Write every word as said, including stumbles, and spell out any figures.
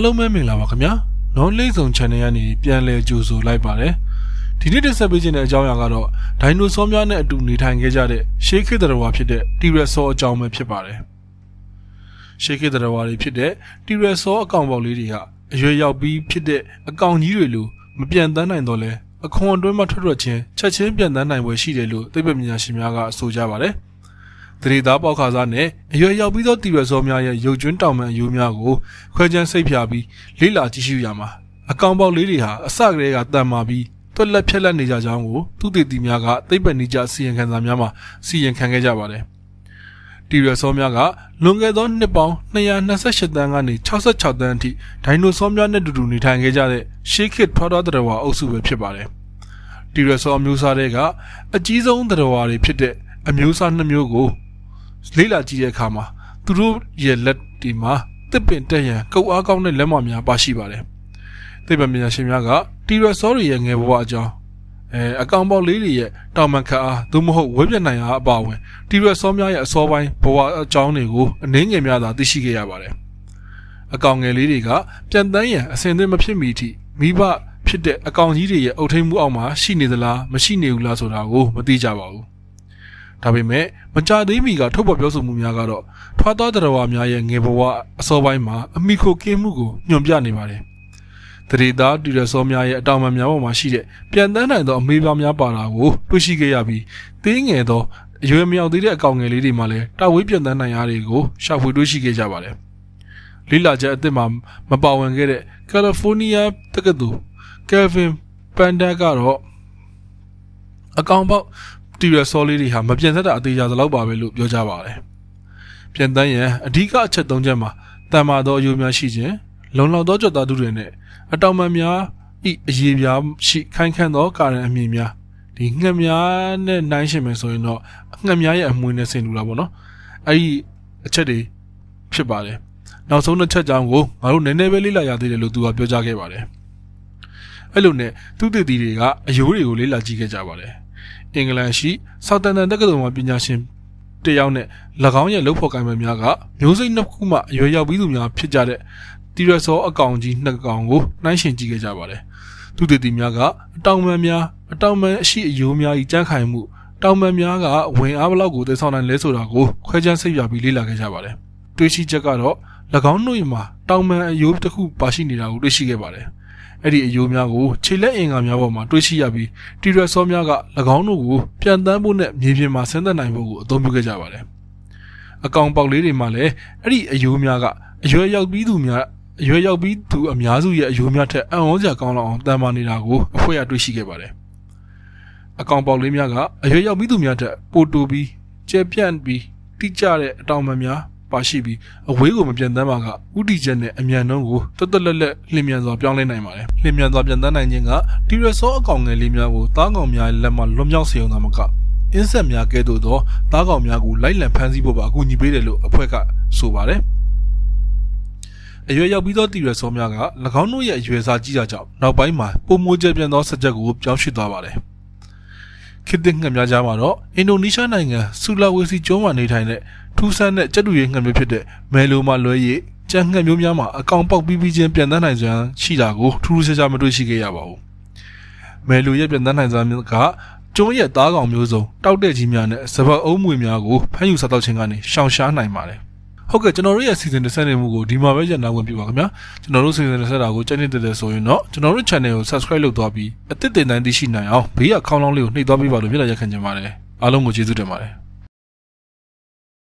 အားလုံးပဲမင်္ဂလာပါခင်ဗျာလွန်လေးစုံ channel ကနေပြန်လည်ကြိုဆိုလိုက်ပါတယ်ဒီနေ့တင်ဆက်ပေးခြင်းတဲ့အကြောင်းအရာကတော့ဒိုင်နိုဆောများနဲ့အတူနေထိုင်ခဲ့ကြတဲ့ရှေးခေတ်သတ္တဝါဖြစ်တဲ့တီရက်ဆောအကြောင်းပဲဖြစ်ပါတယ်ရှေးခေတ်သတ္တဝါတွေဖြစ်တဲ့တီရက်ဆောအကောင်ပေါက်လေးတွေဟာအရွယ်ရောက်ပြီးဖြစ်တဲ့အကောင်ကြီးတွေလိုမပြန်တန်းနိုင်တော့လဲအခွန်အတွင်းမှာထွက်ထွက်ချင်းချက်ချင်းပြန်တန်းနိုင်ပွဲရှိတယ်လို့သိပ္ပံပညာရှင်များကဆိုကြပါတယ်တရေသားပေါက်ခါစားနဲ့အရွယ်ရောက်ပြီးသောတီရက်ဆောများရဲ့ရုပ်ကျွန်းတောင်မှန်အယိုးများကိုခွဲခြမ်းစိတ်ဖြာပြီးလေ့လာကြည့်ရှုရမှာအကောင်ပေါက်လေးတွေဟာအစကတည်းကတန်မာပြီးတွက်လက်ဖြက်လက်နေကြကြောင်းကိုသူတေတီများကသိပ္ပံနည်းကျစီရင်ခံစာများမှာစီရင်ခံခဲ့ကြပါတယ်တီရက်ဆောများကလွန်ခဲ့သောနှစ်ပေါင်းနှစ်ရာနှစ်ဆယ့်ရှစ်တန်းကနေခြောက်ဆယ့်ခြောက်တန်းအထိဒိုင်နိုဆောများနဲ့တူတူနေထိုင်ခဲ့ကြတဲ့ရှေးခေတ်ထွားထွားသတ္တဝါအုပ်စုပဲဖြစ်ပါတယ်တီရက်ဆောအမျိုးအစားတွေကအကြီးဆုံးသတ္တဝါတွေဖြစ်တဲ့အမျိုးအစားနှစ်မျိုးကိုလေ့လာကြည့်တဲ့အခါမှာသူတို့ရဲ့လက်ဒီမှာတစ်ပင်တက်ရန်ကုတ်အားကောင်းတဲ့လက်မများပါရှိပါတယ်သိပ္ပံပညာရှင်များကတီရက်ဆောတွေရဲ့ငယ်ဘဝအကြောင်းအဲအကောင်ပေါက်လေးတွေရဲ့တောင်ပံခါအားသို့မဟုတ်ဝဲပြနိုင်အားအပါဝင်တီရက်ဆောများရဲ့အစောပိုင်းဘဝအကြောင်းတွေကိုအနည်းငယ်များသာသိရှိခဲ့ရပါတယ်အကောင်ငယ်လေးတွေကပြန်တန်းရန်အစဉ်သင့်မဖြစ်မီအထိမိဘဖြစ်တဲ့အကောင်ကြီးတွေရဲ့အုပ်ထိန်းမှုအောက်မှာရှိနေသလားမရှိနေဘူးလားဆိုတာကိုမသိကြပါဘူးဒါပေမဲ့မကြသေးမီကထုတ်ဖော်ပြောဆိုမှုများကတော့ထွားသောသတ္တဝါများရဲ့ငယ်ဘဝအစောပိုင်းမှာအမိခိုကင်းမှုကိုညွှန်ပြနေပါတယ်တရေသားတီရက်ဆောများရဲ့အတောင်ပံများပေါ်မှာရှိတဲ့ပြန်တန်းနိုင်သောအမေးပါးများပါတာကိုတွေ့ရှိခဲ့ရပြီးသေးငယ်သောအရွယ်မရောက်သေးတဲ့အကောင်ငယ်လေးတွေမှာလည်းတာဝေးပြန်တန်းနိုင်အားတွေကိုရှာဖွေတွေ့ရှိခဲ့ကြပါတယ်လိလာချက်အသစ်မှာမပါဝင်ခဲ့တဲ့ကယ်လီဖိုးနီးယားတက္ကသိုလ်ကယ်ဗင်ပန်ဒါကတော့အကောင်ပေါက်တီရက်ဆောလေးတွေဟာမပြန်သက်တာအသေးချာသလောက်ပါပဲလို့ပြောကြပါတယ်ပြန်တန်းရန်အဓိကအချက်သုံးချက်မှာတန်မာသောအယိုးများရှိခြင်းလုံလောက်သောကြွက်သားသူတွေနဲ့အတောင်ပံများဤအရေးပြားရှိခိုင်ခန့်သောကာရန်အမြင်များဒီငှက်များနဲ့နှိုင်းရှင်မယ်ဆိုရင်တော့ငှက်များရဲ့အမွှေးနဲ့ဆင်တူတာပေါ့နော်အဲ့ဒီအချက်တွေဖြစ်ပါတယ်နောက်ဆုံးတစ်ချက်ကြောင်းကိုငါတို့နည်းနည်းပဲလေ့လာရသေးတယ်လို့သူကပြောကြားခဲ့ပါတယ်အဲ့လိုနဲ့သူတေတီတွေကအယိုးတွေကိုလေ့လာကြည့်ခဲ့ကြပါတယ်အင်္ဂလန်ရှိဆောက်တန်တန်တက္ကသိုလ်မှာပညာရှင်တယောက်နဲ့၎င်းရဲ့လုပ်ဖော်ကိုင်မယ်များကမျိုးစိတ်နှစ်ခုမှအရွယ်ရောက်ပြီးသူများဖြစ်ကြတဲ့တီရက်ဆောအကောင်ကြီးနှစ်ကောင်ကိုနှိုင်းယှဉ်ကြည့်ခဲ့ကြပါတယ်။သူတေတီများကအတောင်ပံများအတောင်ပံအရှိအယိုးများဤကြမ်းခိုင်မှုတောင်ပံများကဝင်အားဘလောက်ကိုတည်ဆောင်နိုင်လဲဆိုတာကိုခွဲခြမ်းစိတ်ပြပြီးလေ့လာခဲ့ကြပါတယ်။တွေးရှိချက်ကတော့၎င်းတို့မှာတောင်ပံအယိုးတစ်ခုပါရှိနေတာကိုတွေ့ရှိခဲ့ပါတယ်။အဲ့ဒီအယိုးများကိုခြေလက်အင်္ဂါများပေါ်မှာတွေ့ရှိရပြီးတီရက်ဆောများက၎င်းတို့ကိုပြန်တန်းဖို့နဲ့မြေပြင်မှာဆင်းသက်နိုင်ဖို့ကိုအသုံးပြုခဲ့ကြပါတယ်။အကောင်ပေါက်လေးတွေမှာလည်းအဲ့ဒီအယိုးများကအရွယ်ရောက်ပြီးသူများအရွယ်ရောက်ပြီးသူအများစုရဲ့အယိုးများထက်အံ့ဩစရာကောင်းလောက်အောင်တန်မာနေတာကိုအဖွဲ့အတွေ့ရှိခဲ့ပါတယ်။အကောင်ပေါက်လေးများကအရွယ်ရောက်ပြီးသူများထက်ပိုတိုပြီးကျဲပြန့်ပြီးတိကျတဲ့အတောင်ပံများပါရှိပြီးအဝေးကိုမပြန်တမ်းပါကဥတီချက်နဲ့အမြန်နှုန်းကိုတွတ်တွတ်လက်လက်လျင်မြန်စွာပြောင်းလဲနိုင်ပါတယ်။လျင်မြန်စွာပြန်တမ်းနိုင်ခြင်းကတီရက်ဆောအကောင်ငယ်လေးများကိုသားကောင်များလက်မှလွန်မြောက်စေုံသာမကအင်းဆက်များကဲ့သို့သောသားကောင်များကိုလိုက်လံဖမ်းဆီးဖို့ပါအကူအညီပေးတယ်လို့အဖွဲ့ကဆိုပါတယ်။အရွယ်ရောက်ပြီးသောတီရက်ဆောများက၎င်းတို့ရဲ့အရွယ်စားကြီးတာကြောင့်နောက်ပိုင်းမှာပုံမိုးကျပြန်သောစကြက်ကိုပြောင်းရွှေ့သွားပါတယ်။ခေတ်သစ်ငှက်များကြားမှာတော့အင်ဒိုနီးရှားနိုင်ငံဆူလာဝေစီကျွန်းမှာနေထိုင်တဲ့ထူးဆန်းတဲ့ကြက်တူရဲငှက်မျိုးဖြစ်တဲ့မဲလိုမှာလွဲ၍ကြက်ငှက်မျိုးများမှာအကောင်ပေါက်ပြီးပြီးချင်းပြန်တန်းနိုင်စွမ်းရှိတာကိုထူးထူးခြားခြားမတွေ့ရှိခဲ့ရပါဘူး။မဲလိုရဲ့ပြန်တန်းနိုင်စွမ်းကကျွန်းရဲ့သားကောင်မျိုးစုံတောက်တဲ့ကြီးများနဲ့စပတ်အုံးမွေများကိုဖမ်းယူစားတော့ခြင်းကနေရှောင်ရှားနိုင်ပါတယ်။ဟုတ်ကဲ့ကျွန်တော်တို့ရဲ့ season တစ်ဆက်နေမှုကိုဒီမှာပဲညှနာဝင်ပြပါခင်ဗျာကျွန်တော်တို့ season တစ်ဆက်တာကိုကြိုက်နေတဲ့တဲ့ဆိုရင်တော့ကျွန်တော်တို့ channel ကို subscribe လုပ်သွားပြီးအသစ်တင်တိုင်းသိရှိနိုင်အောင်ဘေးကခေါင်းလောင်းလေးကိုနှိပ်သွားပေးပါလို့မျှတရခံကြပါတယ်အားလုံးကိုကျေးဇူးတင်ပါတယ်